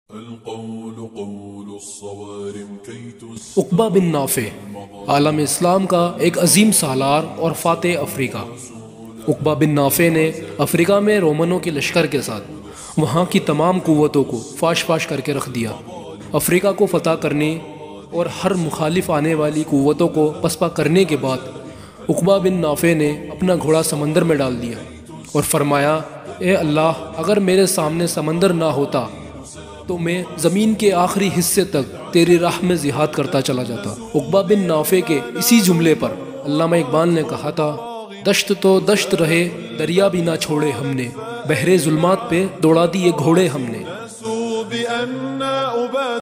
उक़बा बिन नाफे आलम इस्लाम का एक अजीम सालार और फातेह अफ्रीका। उक़बा बिन नाफे ने अफ्रीका में रोमनों के लश्कर के साथ वहाँ की तमाम क़ुव्वतों को फाश फाश करके रख दिया। अफ्रीका को फ़तह करने और हर मुखालिफ आने वाली क़ुव्वतों को पसपा करने के बाद उक़बा बिन नाफे ने अपना घोड़ा समंदर में डाल दिया और फरमाया, ए अल्लाह, अगर मेरे सामने समंदर ना होता तो मैं ज़मीन के आखिरी हिस्से तक तेरी राह में जिहाद करता चला जाता। उक़बा बिन नाफे के इसी जुमले पर अल्लामा इक़बाल ने कहा था, दश्त तो दश्त रहे दरिया भी ना छोड़े हमने, बहरे जुल्मात पे दौड़ा दिए घोड़े हमने।